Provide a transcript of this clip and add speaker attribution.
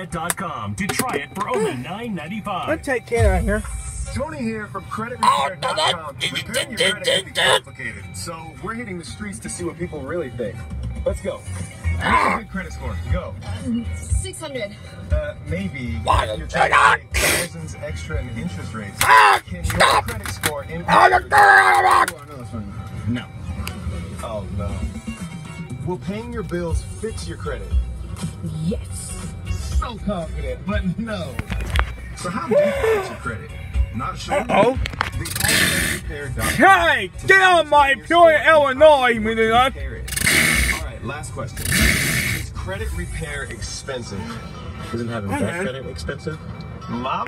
Speaker 1: TryIt.com to try it for only $9.95.
Speaker 2: Let's take Ken out here.
Speaker 3: Tony here from CreditRepair.com. Repairing your credit can be complicated, so we're hitting the streets to see what people really think. Let's go. What's a good credit score? Go.
Speaker 4: 600.
Speaker 3: Maybe if you're trying to pay thousands extra in interest rates. Can your credit score increase? No. Oh no. Will paying your bills fix your credit?
Speaker 4: Yes.
Speaker 3: So confident, but no. So how do you fix your credit? Not sure.
Speaker 2: Uh-oh. Hey, get out of my Peoria, Illinois, meaning
Speaker 3: All right, last question. Is credit repair expensive? Isn't having bad credit expensive? Mom?